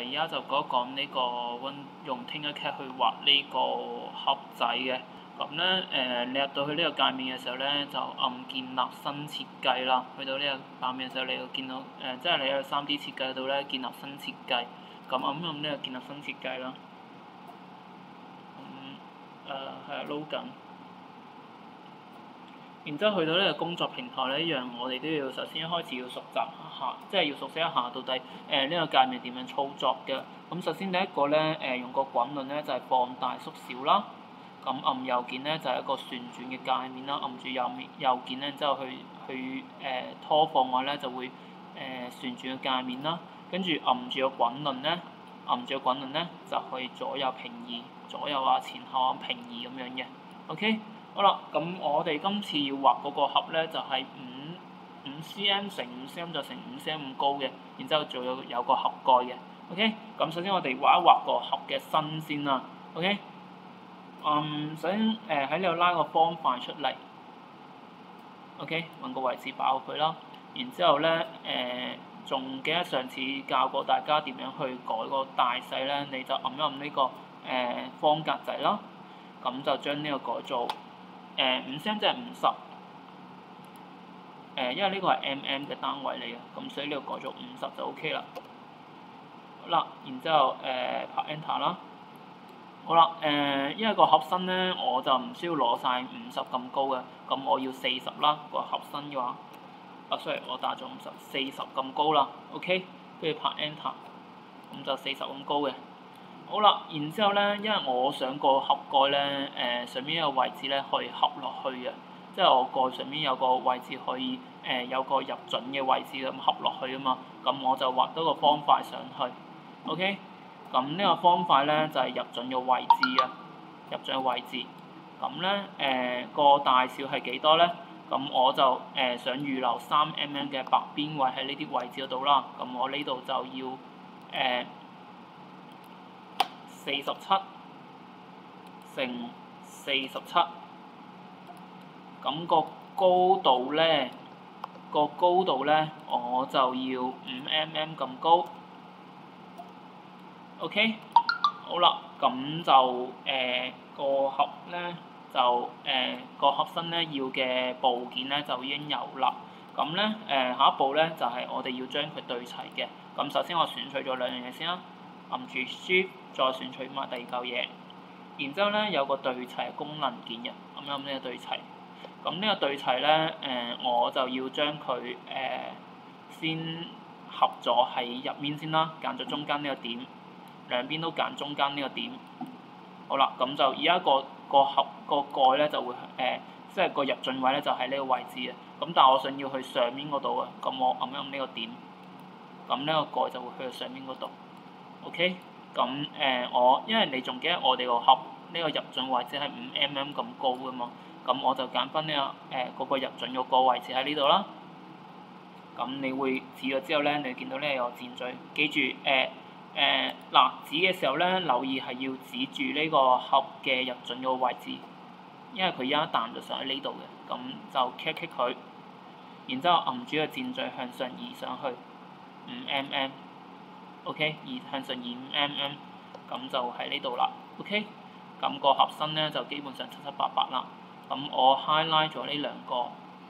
而家就講一講呢個用 Tinkercad 去畫呢個盒仔嘅。咁咧你入到去呢個界面嘅時候咧，就按建立新設計啦。去到呢個版面嘅時候，你會見到即係你喺 3D 設計度咧建立新設計。咁按呢個建立新設計啦。係啊撈緊。然之後去到呢個工作平台咧，一樣我哋都要首先一開始要熟習一下，即係要熟悉一下到底呢個界面點樣操作嘅。咁首先第一個咧用個滾輪咧就係放大縮小啦。咁按右鍵咧就係一個旋轉嘅界面啦，按住右鍵咧之後去拖放嘅話咧就會旋轉嘅界面啦。跟住按住個滾輪咧，就可以左右平移、左右啊前後啊平移咁樣嘅。OK。好啦，咁我哋今次要畫嗰個盒咧，就係5 cm 乘5 cm 就成5 cm 咁高嘅，然之後仲有個盒蓋嘅。OK，咁首先我哋畫一畫個盒嘅身先啦。OK，首先喺呢度拉個方塊出嚟。OK， 揾個位置擺好佢啦。然之後咧仲記得上次教過大家點樣去改個大細咧，你就按一按呢個方格仔啦。咁就將呢個改做5 cm 即係50，因為呢個係 mm 嘅單位嚟嘅，咁所以呢個改做50就 OK 啦。好啦，然之後拍 Enter 啦。好啦，因為個盒身咧我就唔需要攞晒50咁高嘅，咁我要40啦，個盒身嘅話。sorry， 我打咗50，40咁高啦 ，OK， 跟住拍 Enter， 咁就40咁高嘅。好啦，然之後咧，因為我想個盒蓋咧，上面有個位置咧可以合落去嘅，即係我蓋上面有個位置可以有個入準嘅位置咁合落去啊嘛，咁我就畫多個方塊上去 ，OK， 咁呢個方塊咧就係入準嘅位置啊，入準嘅位置，咁咧個大小係幾多咧？咁我就想預留3mm 嘅白邊位喺呢啲位置嗰度啦，咁我呢度就要47乘47，咁個高度咧，我就要5mm 咁高。OK， 好啦，咁就個盒咧就個盒身咧要嘅部件咧就已經有啦。咁咧下一步咧就係我哋要將佢對齊嘅。咁首先我選取咗兩樣嘢先啦，按住 Shift 再選取埋第二嚿嘢，然之後咧有個對齊功能鍵嘅，咁呢個對齊。咁呢個對齊咧我就要將佢先合咗喺入面先啦，揀咗中間呢個點，兩邊都揀中間呢個點。好啦，咁就而家個盒個蓋咧就會即係個入進位咧就喺呢個位置嘅。咁但係我想要去上面嗰度啊，咁我按一按呢個點，咁呢個蓋就會去到上面嗰度。OK， 咁我因為你仲記得我哋個盒呢個入進位置係5mm 咁高噶嘛，咁我就揀翻呢個嗰個入進嗰個位置喺呢度啦。咁你會指咗之後咧，你見到呢有箭嘴，記住嗱指嘅時候咧，留意係要指住呢個盒嘅入進嗰個位置，因為佢而家彈就上喺呢度嘅，咁就 click 佢，然之後按住個箭嘴向上移上去5mm。OK， 向上移5mm， 咁就喺呢度啦。OK， 咁個盒身咧就基本上七七八八啦。咁我 highlight 咗呢兩個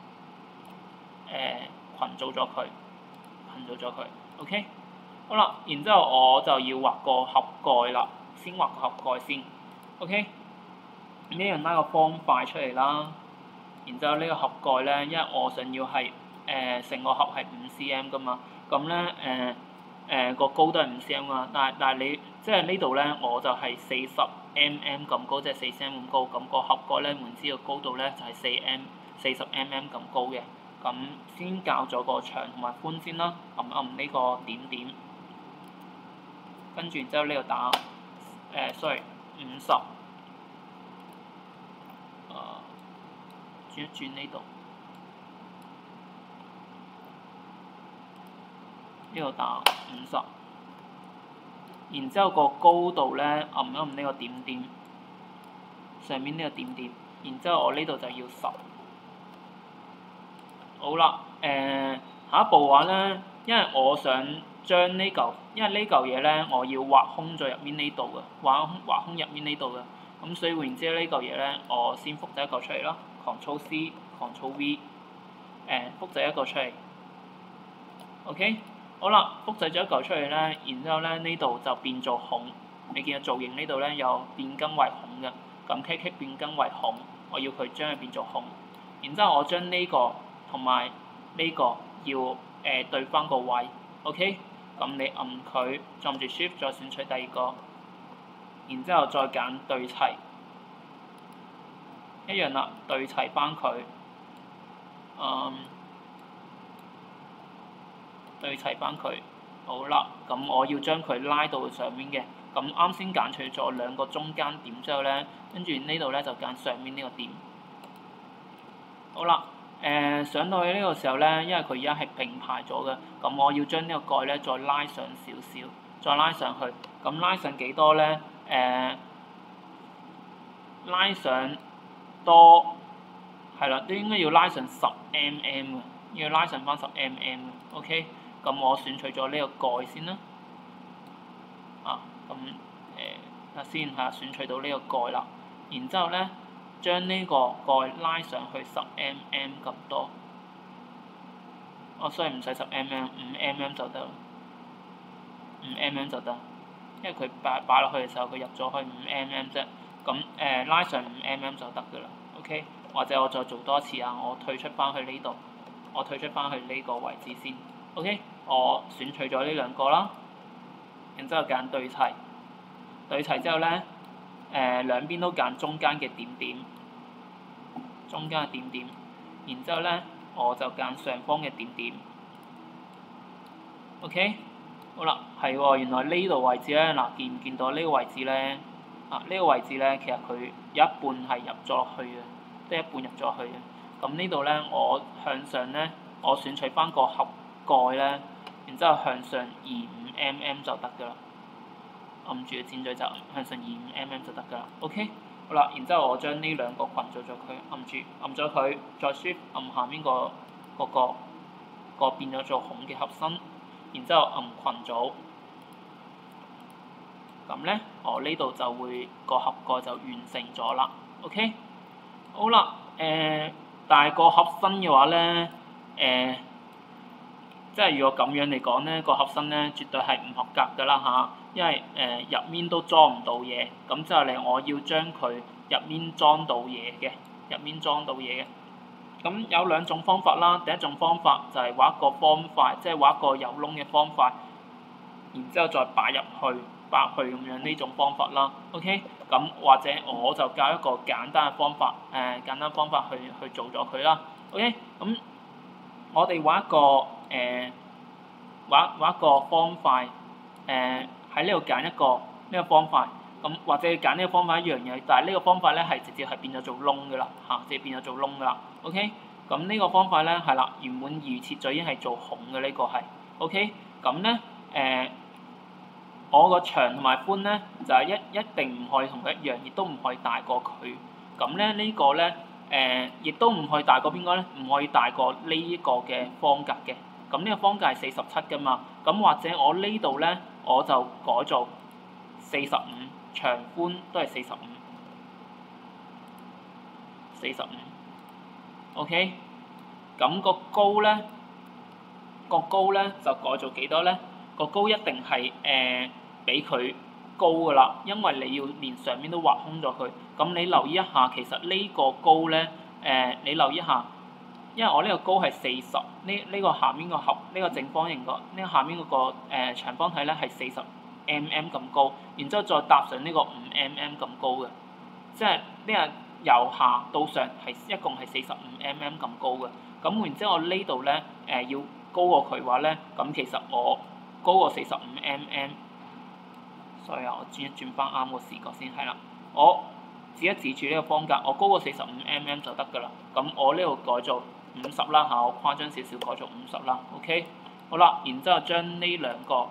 群組咗佢 OK， 好啦，然之後我就要畫個盒蓋啦，先畫個盒蓋先。OK， 呢樣拉個方塊出嚟啦，然之後呢個盒蓋咧，因為我想要係成個盒係5 cm 噶嘛，咁咧個高都係5 cm 啊，但係你即係呢度咧，我就係40mm 咁高，即係4 cm 咁高，咁個盒蓋咧門知個高度咧就係40mm 咁高嘅。咁先校咗個長同埋寬先啦，按呢個點點，跟住然之後呢度打50，轉一轉呢度，呢度打50，然之後個高度咧按呢個點點，上面呢個點點，然之後我呢度就要10。好啦，下一步嘅話咧，因為我想將呢嚿，因為呢嚿嘢咧我要畫空咗入面呢度嘅，畫空入面呢度嘅，咁所以換言之呢嚿嘢咧，我先複製一個出嚟啦 ，Ctrl C，Ctrl V， 複製一個出嚟 ，OK， 好啦，複製咗一嚿出嚟咧，然之後咧呢度就變做孔，你見到造型呢度咧有變更為孔嘅，咁 click 變更為孔，我要佢將佢變做孔，然之後我將呢個同埋呢個要對翻個位 ，OK， 咁你按佢，撳住 Shift 再選取第二個，然之後再揀對齊，一樣啦，對齊翻佢，對齊翻佢，好啦，咁我要將佢拉到上面嘅，咁啱先揀取咗兩個中間點之後咧，跟住呢度咧就揀上面呢個點，好啦。上到去呢個時候咧，因為佢而家係並排咗嘅，咁我要將呢個蓋咧再拉上少少，再拉上去，咁拉上幾多咧？拉上多係啦，都應該要拉上10mm 嘅，要拉上翻10mm 嘅 ，OK， 咁我選取咗呢個蓋先啦，咁睇先係選取到呢個蓋啦，然之後咧。將呢個蓋拉上去10mm 咁多，所以唔使10mm，5mm 就得，5mm 就得，因為佢擺落去嘅時候佢入咗去5mm啫，咁拉上5mm就得㗎啦 ，OK， 或者我再做多一次啊，我退出翻去呢度，我退出翻去呢個位置先 ，OK， 我選取咗呢兩個啦，然之後揀對齊，對齊之後咧。兩邊都揀中間嘅點點，中間嘅點點，然之後咧我就揀上方嘅點點 ，OK， 好啦，係喎，原來呢度位置咧，嗱見唔見到呢個位置咧？呢個位置咧，其實佢有一半係入咗落去嘅，即係一半入咗去嘅。咁呢度咧，我向上咧，我選取翻個盒蓋咧，然之後向上移5mm就得㗎啦。按住個箭嘴就向上移5mm就得㗎啦 ，OK， 好啦，然之後我將呢兩個群做咗佢，按咗佢，再 Shift 按下面個變咗做孔嘅盒身，然之後按群組，咁咧我呢度就會個盒蓋就完成咗啦 ，OK， 好啦，但係個盒身嘅話咧，即係如果咁樣嚟講咧，個盒身咧絕對係唔合格㗎啦嚇，因為入面都裝唔到嘢，咁之後咧我要將佢入面裝到嘢嘅，咁有兩種方法啦，第一種方法就係畫一個方塊，即係畫一個有窿嘅方塊，然之後再擺入去咁樣呢種方法啦 ，OK， 咁或者我就教一個簡單嘅方法，去做咗佢啦 ，OK， 咁我哋畫一個畫一個方塊，喺呢度揀一個呢個方塊，咁或者揀呢個方塊一樣嘢，但係呢個方塊咧係直接係變咗做窿㗎啦，直接變咗做窿㗎啦 ，OK， 咁呢個方塊咧係啦，原本預設咗已經係做孔嘅呢個係 ，OK， 咁咧我個長同埋寬咧就係一定唔可以同佢一樣，亦都唔可以大過佢，咁咧呢個咧。亦都唔可以大過邊個咧？唔可以大過呢一個嘅方格嘅。咁呢個方格係47㗎嘛。咁或者我呢度咧，我就改做45，長寬都係45。OK。咁個高咧就改做幾多咧？個高一定係比佢高㗎啦，因為你要連上面都畫空咗佢。咁你留意一下，其實呢個高咧，你留意一下，因為我呢個高係40，呢個下面個盒，呢個正方形呢個下面嗰個長方體咧係40mm 咁高，然之後再搭上呢個5mm咁高嘅，即係呢個由下到上係一共係45mm咁高嘅。咁然之後我呢度咧要高過佢嘅話咧，咁其實我高過45mm。所以我轉翻啱個視角先係啦，我指一指住呢個方格，我高過45mm就得㗎啦。咁我呢度改做50啦嚇，我誇張少少改做50啦 ，OK， 好啦，然之後將呢兩個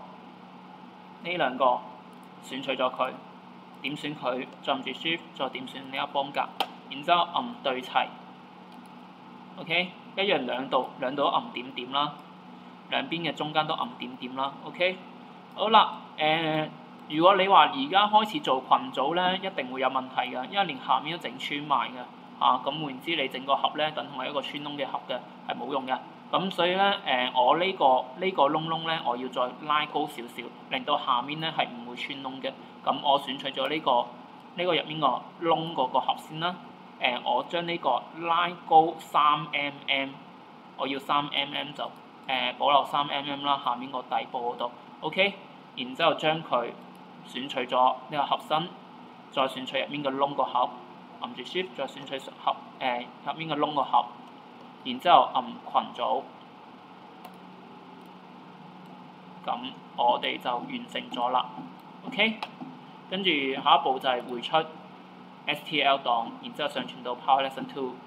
選取咗佢，點選佢，再按住 Shift 再點選呢個方格，然之後按對齊 ，OK， 一樣兩度按點點啦， 兩邊嘅中間都撳點點啦 ，OK？ 好啦，如果你話而家開始做群組咧，一定會有問題㗎，因為連下面都整穿埋㗎，咁換言之，你整個盒咧，等同係一個穿窿嘅盒嘅，係冇用嘅。咁所以咧，我呢個窿窿咧，我要再拉高少少，令到下面咧係唔會穿窿嘅。咁我選取咗呢個入面個窿嗰個盒先啦。我將呢個拉高3mm，我要3mm就保留3mm啦，下面個底部嗰度 ，OK。然之後將佢選取咗呢個盒身，再選取入面個窿個盒，撳住 Shift 再選取入面個窿個盒。然之後按群組，咁我哋就完成咗啦 ，OK。跟住下一步就係匯出 STL 檔，然之後上傳到 PowerLesson 2。